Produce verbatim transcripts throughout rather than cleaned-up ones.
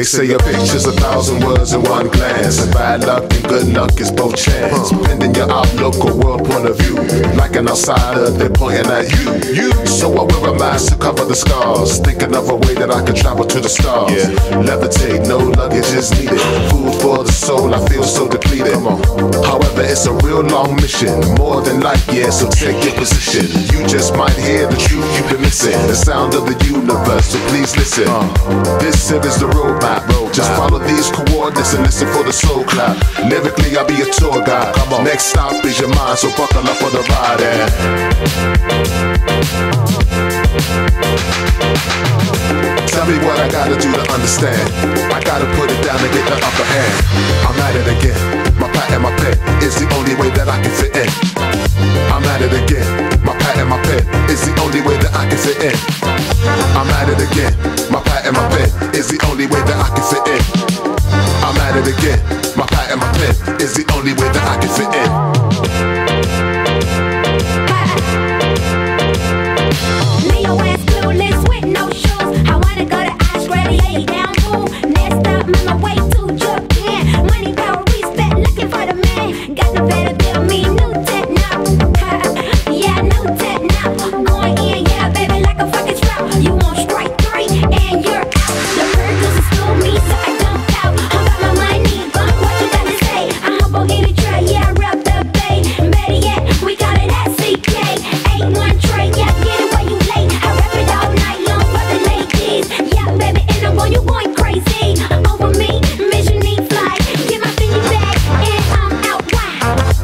say a picture's a thousand words in one glance, and bad luck and good luck is both chance. Depending your outlook or world point of view, like an outsider, they're pointing at you. You. So I wear a mask to cover the scars, thinking of a way that I could travel to the stars. Yeah. Levitate, no luggage is needed. Food for the soul, I feel so depleted. Come on. However, it's a real long mission, more than light years, so take your position. You just might hear the truth you've been missing, the sound of the universe, so please listen. Uh, this here is the roadmap. Road just follow these coordinates and listen for the soul clap. Lyrically, I'll be a tour guide. Come on. Next stop is your mind, so buckle up for the ride. And tell me what I gotta do to understand. I gotta put it down and get the upper hand. I'm at it again. My pat and my pen is the only way that I can fit in. I'm at it again. My pat and my pen is the only way that I can fit in. I'm at it again. My pat and my pen is the only way that I can fit in. I'm at it again. My pat and my pen is the only way that I can fit in. Leo ass clueless with no shoes. I wanna go to Australia, lay down, boom. Next stop, on my way to Japan. Money, power, respect, looking for the man. Got the better bill, me new tech now. Yeah, new tech now. Going in, yeah, baby, like a fucking trap. You want strike three, and you're out. The producers stole me, so I dumped out. I'm about my money, but what you got to say? I'm humble in the tray, yeah, I rep the bay. Better yet, we got it at C K. Ain't one tray, yeah, get it while you late. I rap it all night long for the ladies. Yeah, baby, and I'm on you going crazy. Over me, mission need fly. Get my finger back, and I'm out wide.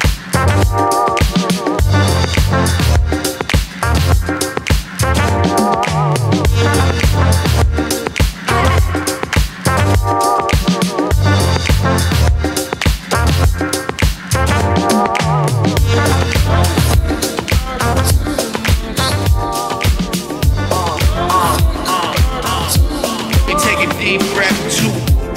We take a deep breath too.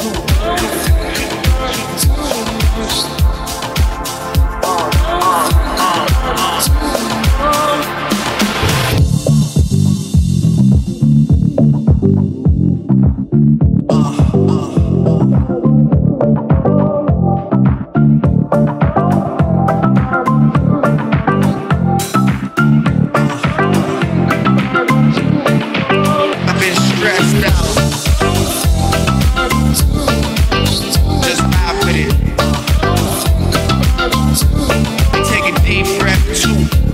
I've been stressed out. Just vibe with it. We take a deep breath too.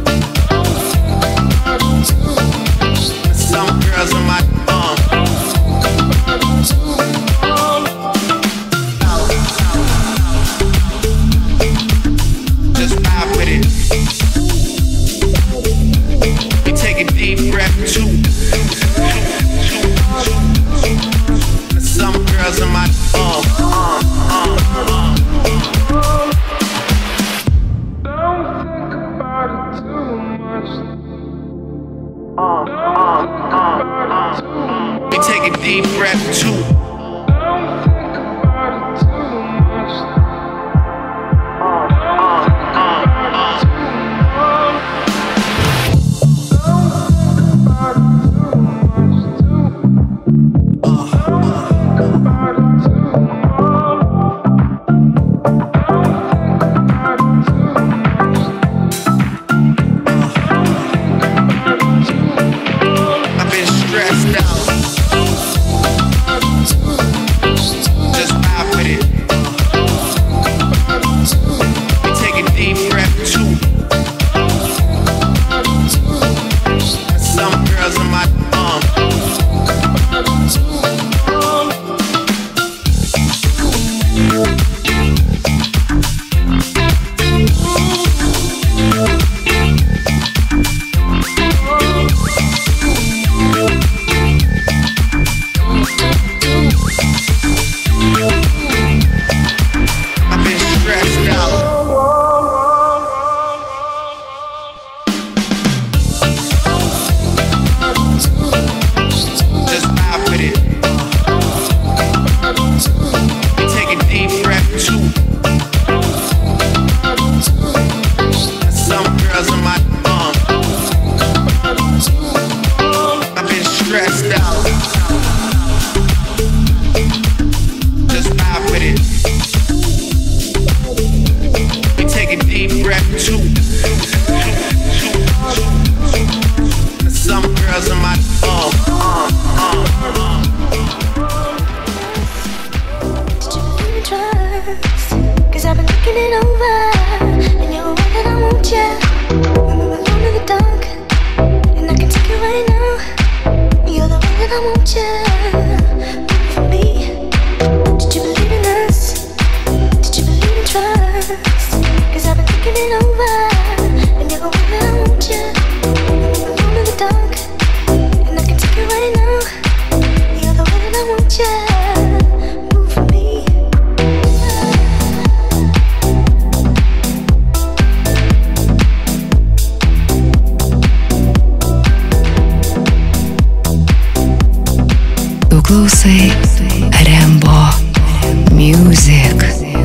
deep breath too. Some girls in my uh, uh, uh. Did you believe in trust? Cause I've been looking it over, and you're aware that I want you. When we're alone in the dark, and I can take you right now. You're the one that I want you. Move for me. Did you believe in us? Did you believe in trust? Cause I've been looking it over, and you're aware that I want you. When we're alone in the dark, and I can take you right now. You're the one that I want you. Move for me. Клуси Рембо Music.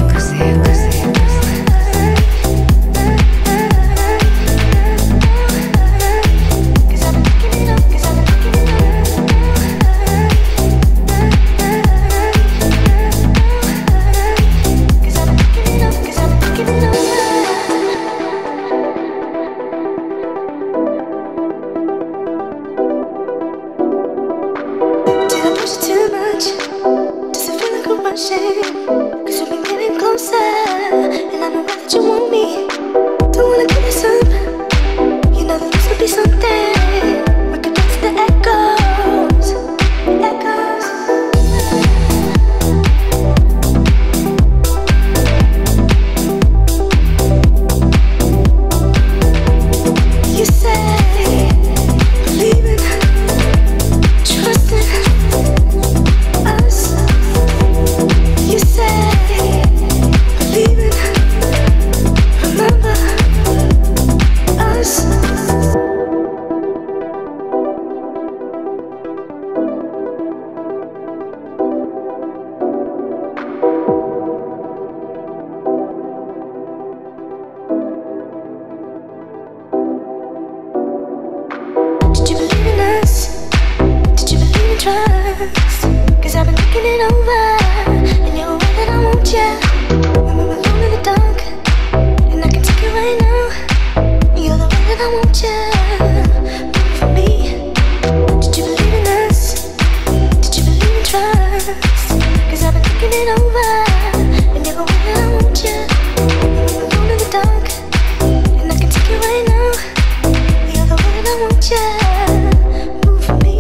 Cause we've been getting closer, and I know that you want me. Don't wanna give this up. You know that this could be something. We could dance the echoes, echoes. You say, believing, trusting us. You say, believe it, remember us. Did you believe in us? Did you believe in trust? Cause I've been looking it over, and you're aware that I want you. When we're alone in the dark, and I can take you right now. You're the one that I want you. Move for me. Did you believe in us? Did you believe in trust? Cause I've been looking it over, and you're aware that I want you. When we're alone in the dark, and I can take you right now. You're the one that I want you. Move for me.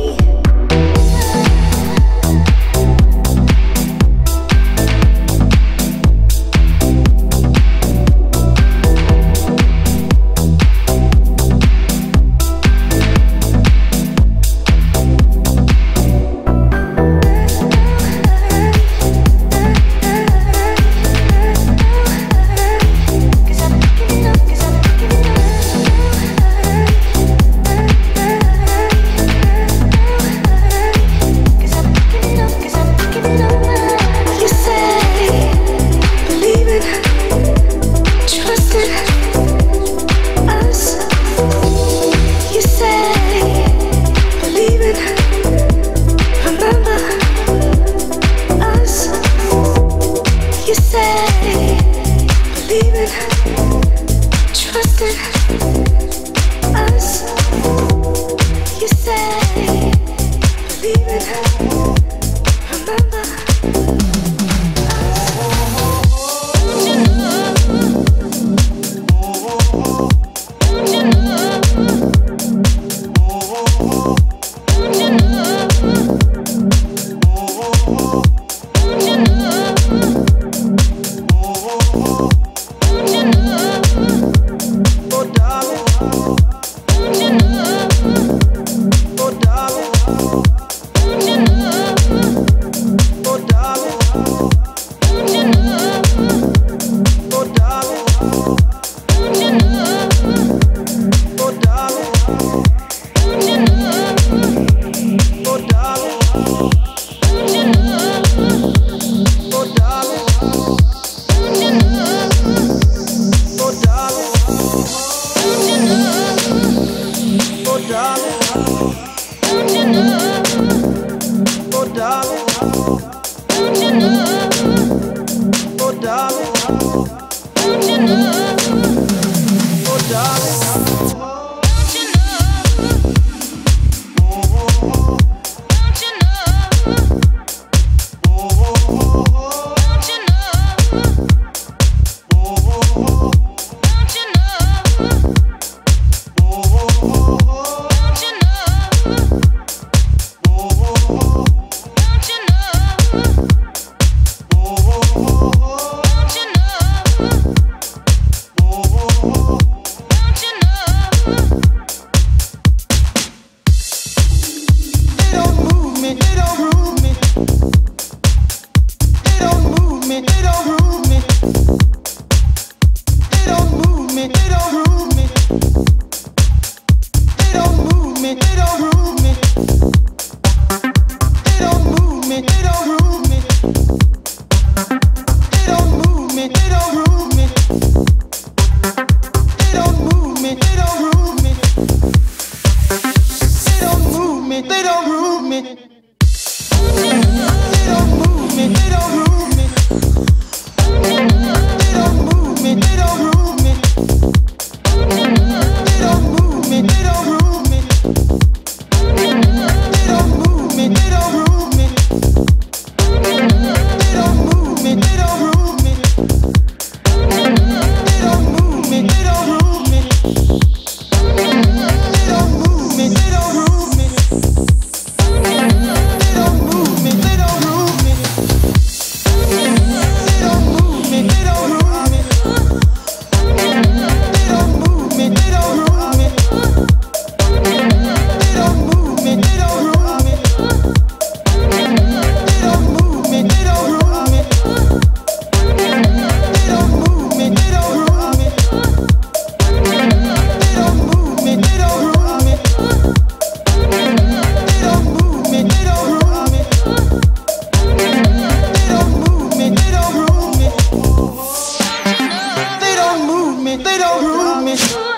me, they don't rule me.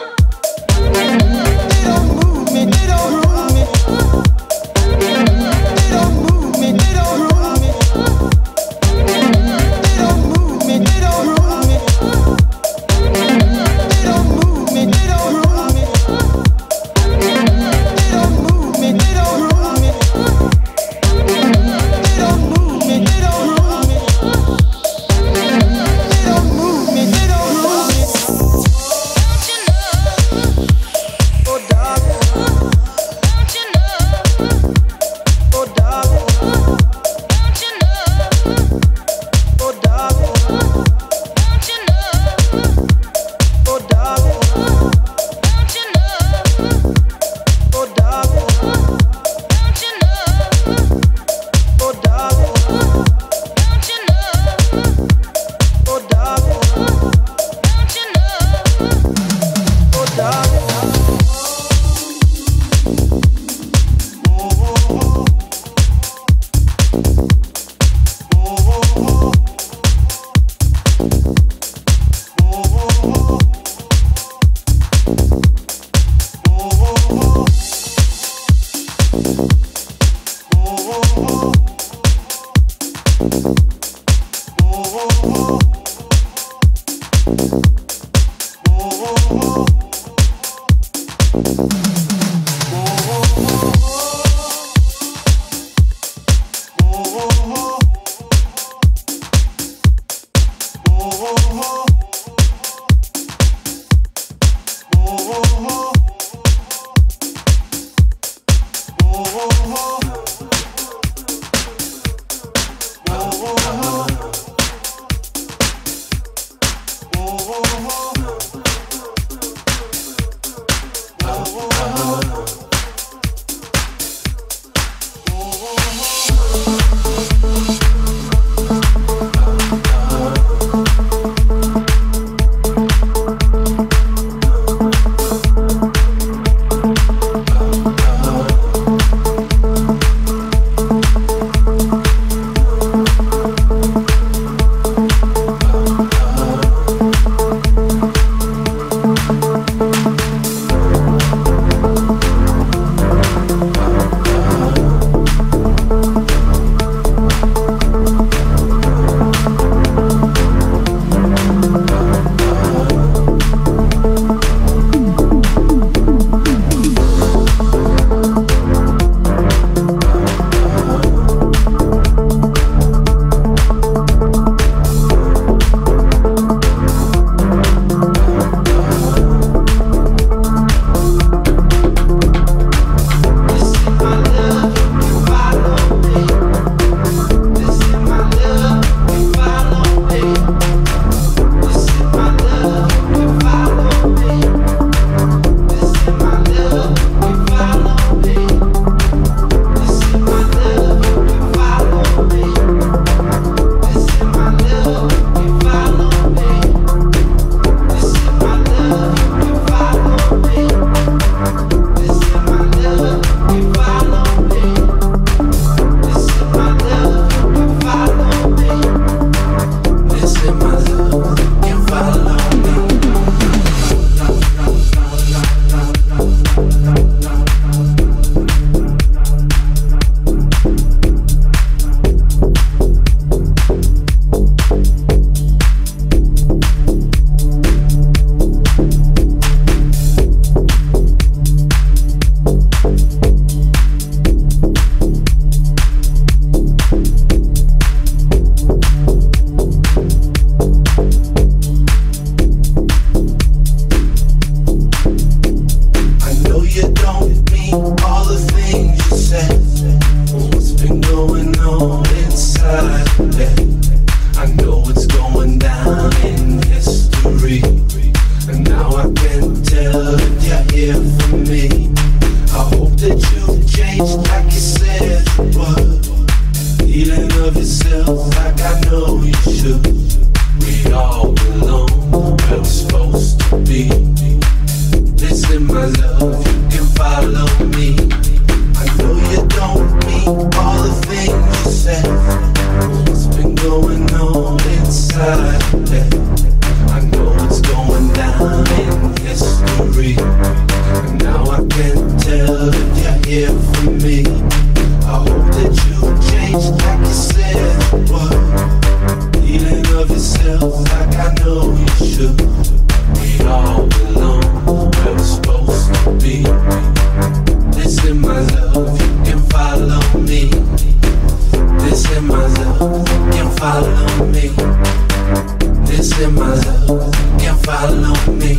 They don't move me, they don't rule me. They don't move me, they don't rule me. They don't move me, they don't rule me. They don't move me, they don't rule me. They don't move me, they don't rule me. They don't move me, they don't rule me. They don't move me, they don't rule me. Oh darling, oh darling, oh darling, oh darling, oh darling, oh darling, oh darling, oh darling.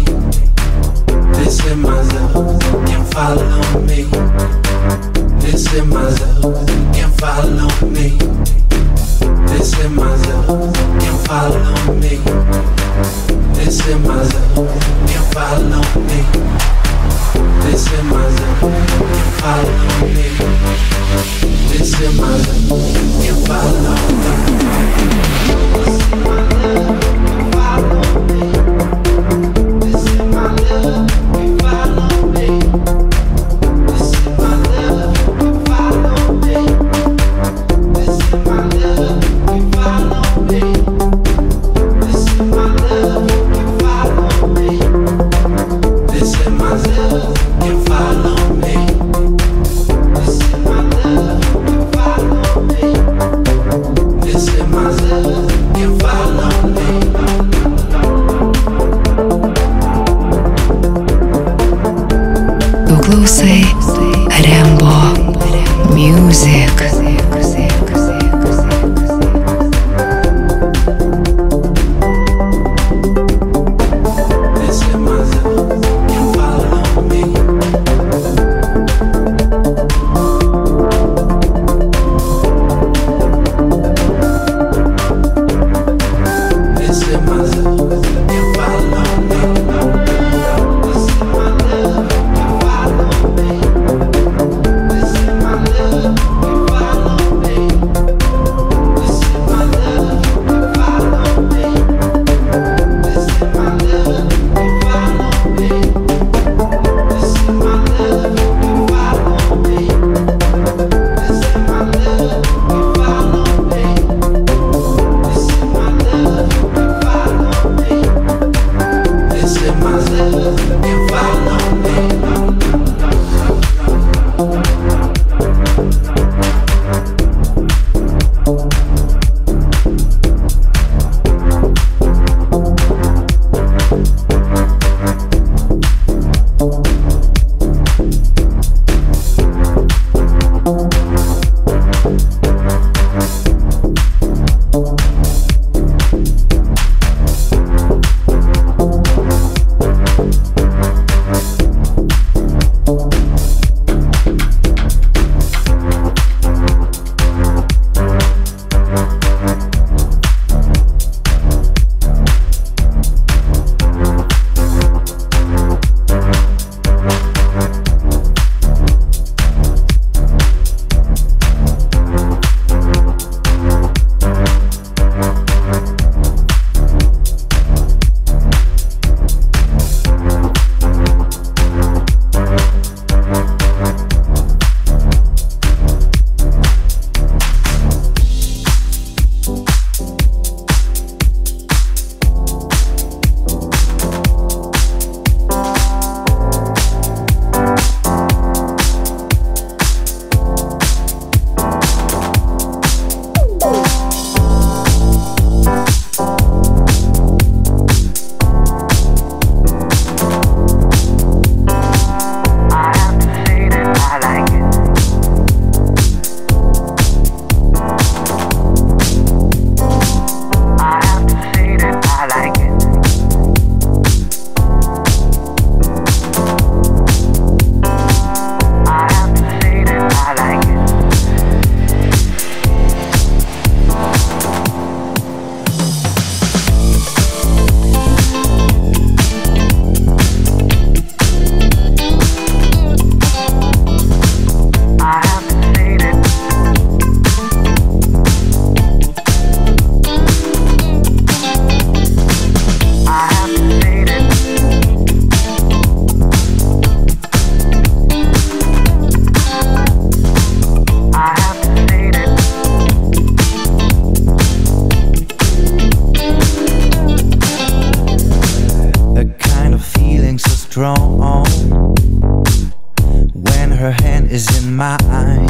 This is my love, can follow me. This is my love, can follow me. This is my love, can follow me. This is my love, can follow me. This is my love, can follow me. This is my love, can follow me. This is my love, can follow me. This is my love, can follow me. This is my love, can follow me. This is my love, can follow me. This is my love, can follow me. This is my love, can follow me. This is my love, can follow me. This is my love, can follow me. Klausyk Rembo Music. strong when her hand is in mine.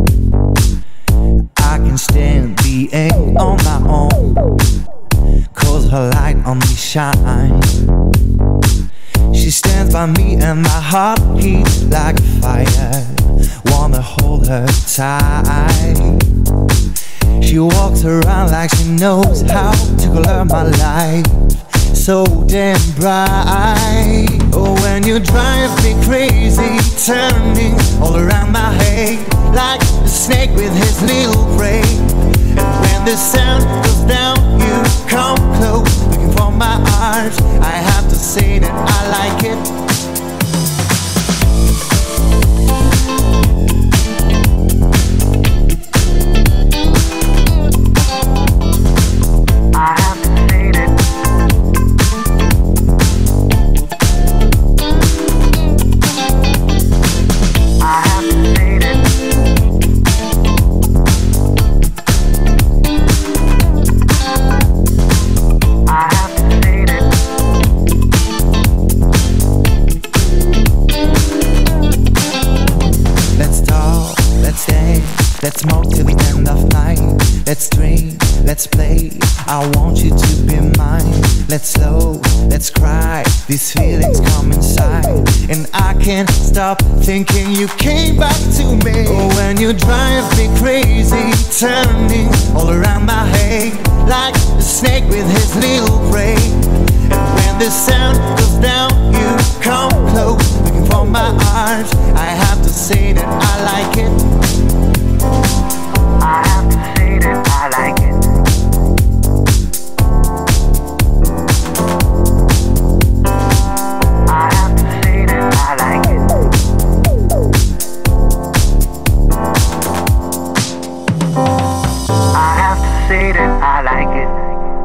I can stand being on my own, cause her light on me shines. She stands by me and my heart beats like a fire. Wanna hold her tight. She walks around like she knows how to color my life. so damn bright. Oh, when you drive me crazy, turning all around my head like a snake with his little prey. And when the sound goes down, you come close, looking for my arms. I have to say that I like it. Let's smoke till the end of night. Let's dream, let's play. I want you to be mine. Let's slow, let's cry. These feelings come inside, and I can't stop thinking you came back to me. Oh, when you drive me crazy, turning all around my head like a snake with his little prey. And when the sound goes down, you come close, looking for my arms. I have to say that I like it. I have to say that I like it. I have to say that I like it. I have to say that I like it.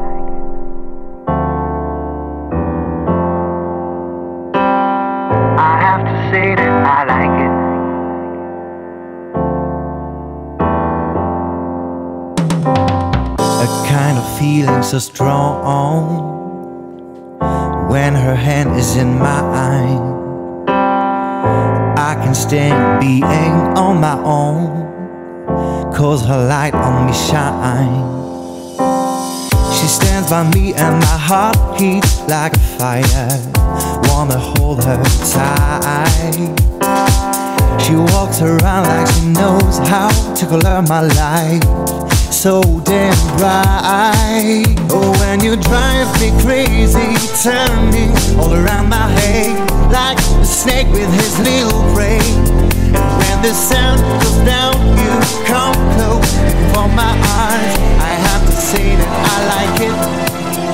I have to say that I like it. A kind of feeling so strong when her hand is in mine. I can stand being on my own, cause her light on me shine. She stands by me and my heart heats like a fire. Wanna hold her tight. She walks around like she knows how to color my life, so damn bright. Oh, when you drive me crazy, turning all around my head like a snake with his little prey. And when the sound goes down, you come close for my arms. I have to say that I like it.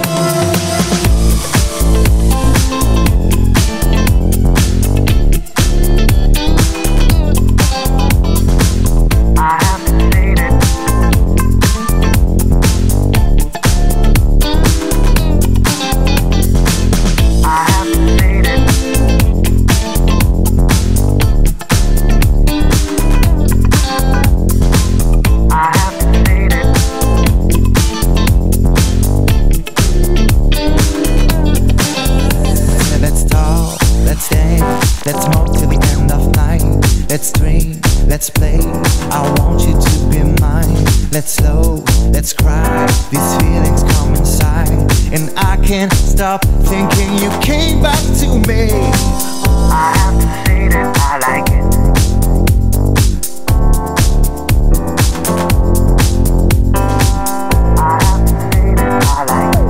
Let's smoke till the end of night. Let's dream, let's play. I want you to be mine. Let's slow, let's cry. These feelings come inside, and I can't stop thinking you came back to me. I have to say that I like it. I have to say that I like it.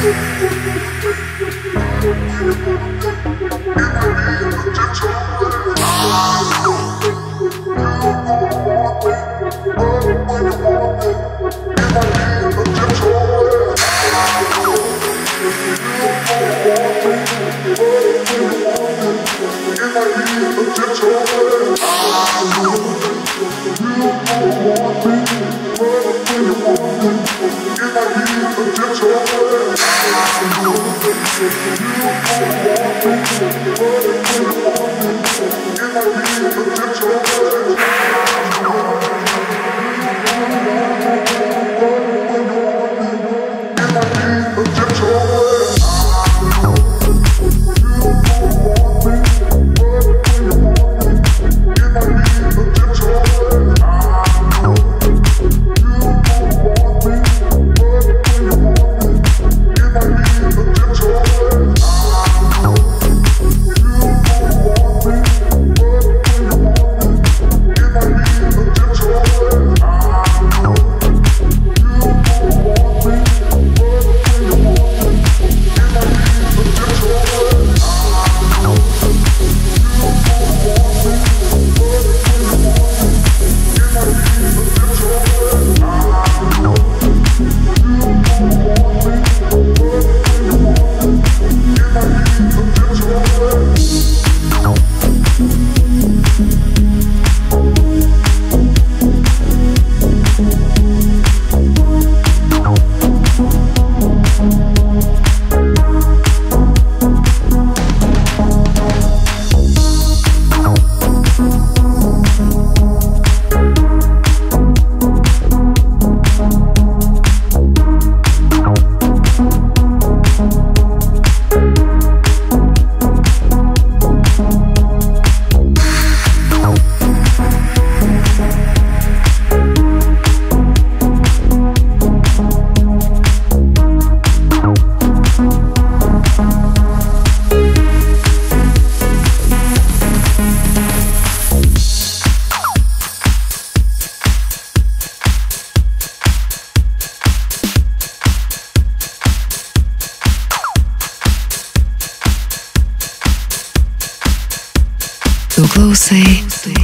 Tu klausai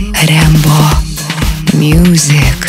Rembo Music.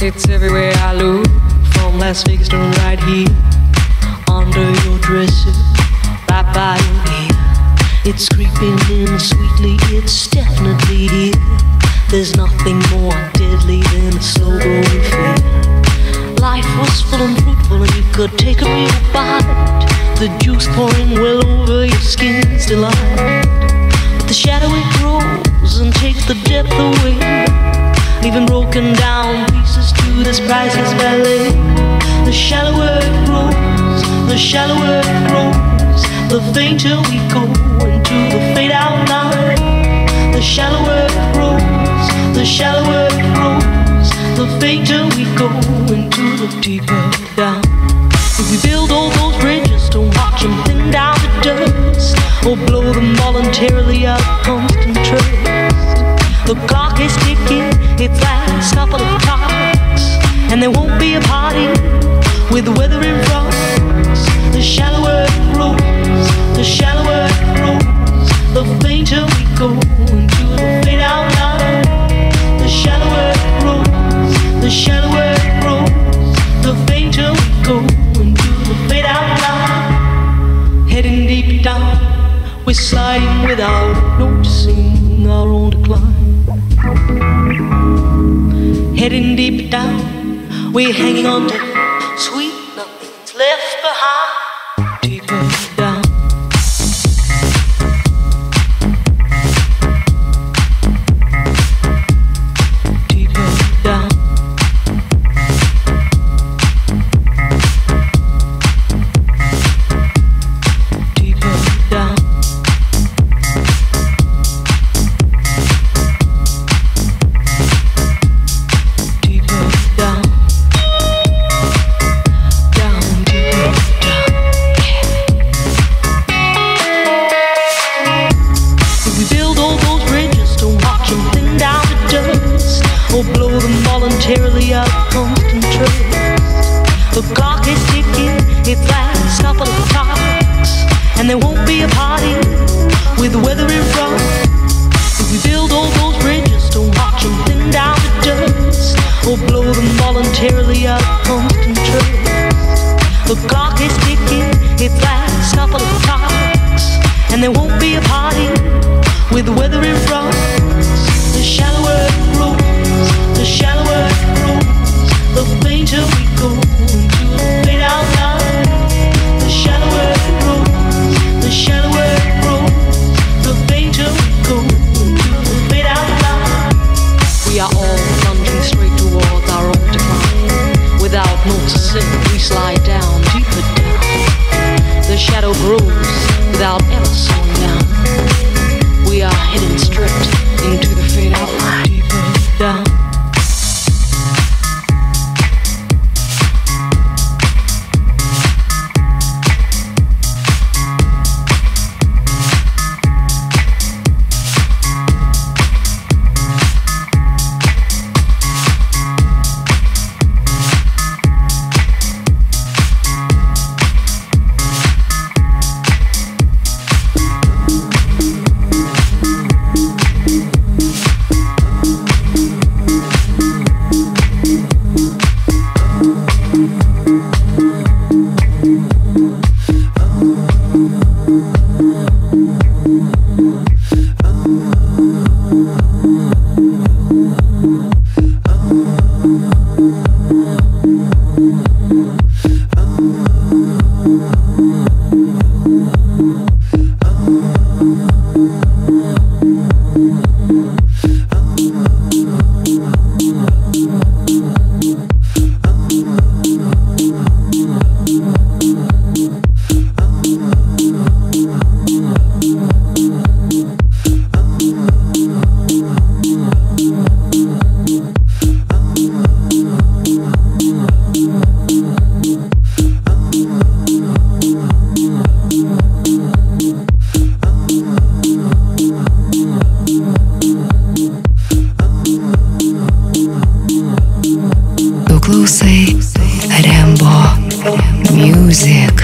It's everywhere I look, from Las Vegas to right here, under your dresser, right by your ear. It's creeping in sweetly, it's definitely here. There's nothing more deadly than a slow growing fear. Life was full and fruitful and you could take a real bite. The juice pouring well over your skin's delight. But the shadow it grows and takes the depth away, leaving broken down pieces to this priceless ballet. The shallower it grows, the shallower it grows, the fainter we go into the fade out line. The shallower it grows, the shallower it grows, the fainter we go into the deeper down. If we build all those bridges, don't watch them thin down to dust, or blow them voluntarily out of constant trust. The clock is ticking, its last couple of clocks, and there won't be a party with the weather in front. The shallower it grows, the shallower it grows, the fainter we go into the fade out line. The shallower it grows, the shallower it grows, the fainter we go into the fade out line. Heading deep down, we're sliding without noticing our own decline. Heading deep down, we're hanging on to sweet nothing's left behind. Deeper down. Deeper down. Deeper down. Voluntarily out of constant trust. The clock is ticking, its last couple of clocks, and there won't be a party with the weather in front. If we build all those bridges, don't watch them thin down to dust, or blow them voluntarily out of constant trust. The clock is ticking, its last couple of clocks, and there won't be a party with the weather in front. The shallower it grows, the shallower it grows, the fainter we go into the fade out line. The shallower it grows, the shallower it grows, the fainter we go into the fade out line. We are all plunging straight towards our own decline. Without noticing, we slide down, deeper down. The shadow grows without ever slowing down. We are heading straight into the fade out line. Deeper down. Клаусей, Рембо, Music.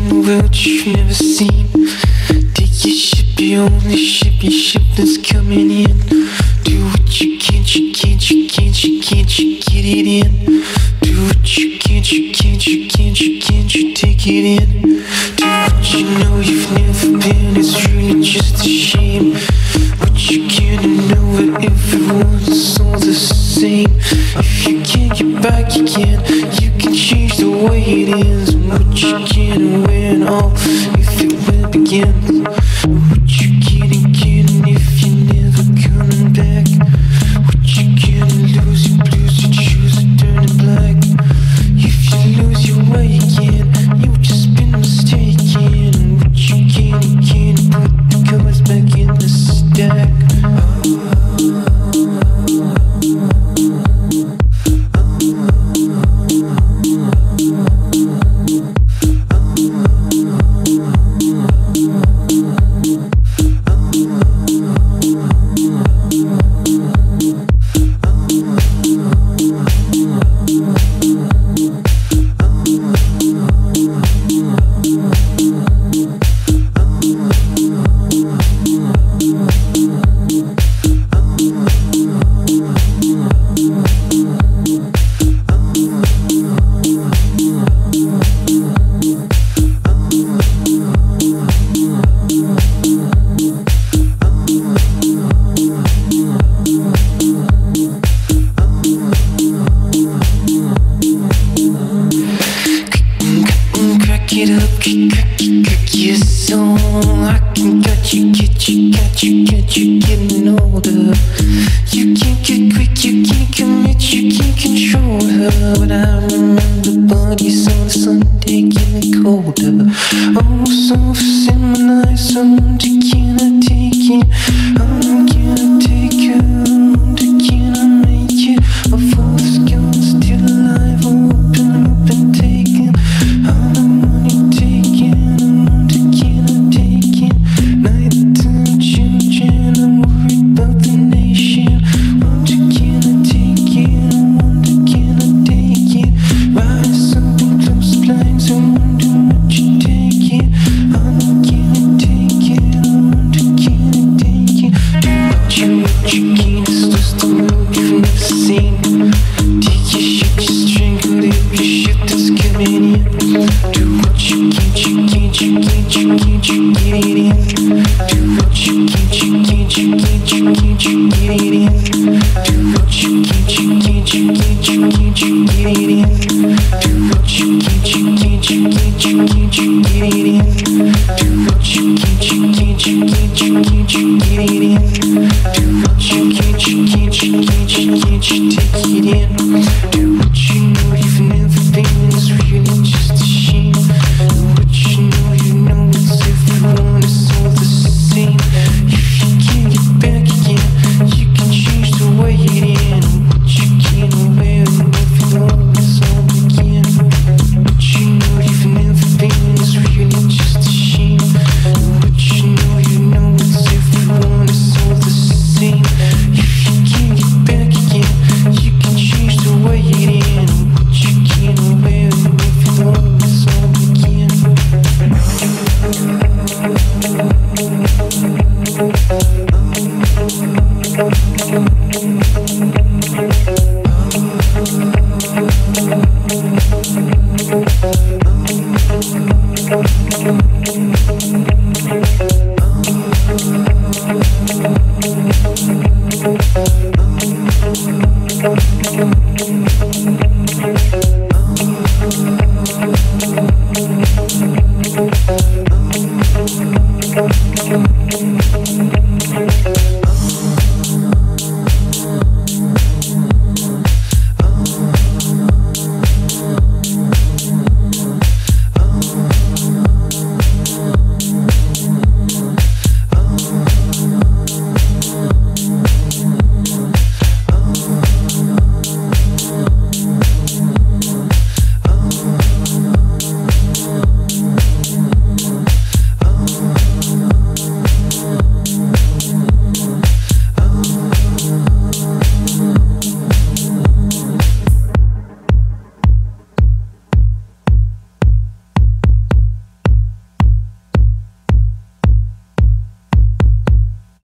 in a world you've never seen. Take your ship, your only ship, your ship that's coming in. Do what you can't, you can't, you can't, you can't, you get it in. Do what you can't, you can't, you can't, you can't, you take it in. Do what you know you've never been, it's really just a shame. What you can't know that everyone's all the same. If you can't get back, you can. You can change the way it is. And what you can and when all, if it will begin. What you can and can if you're never coming back. What you can and lose, you blues, you choose to turn it black. If you lose your way again, you've just been mistaken. And what you can and can put the cards back in the stack. Thank you.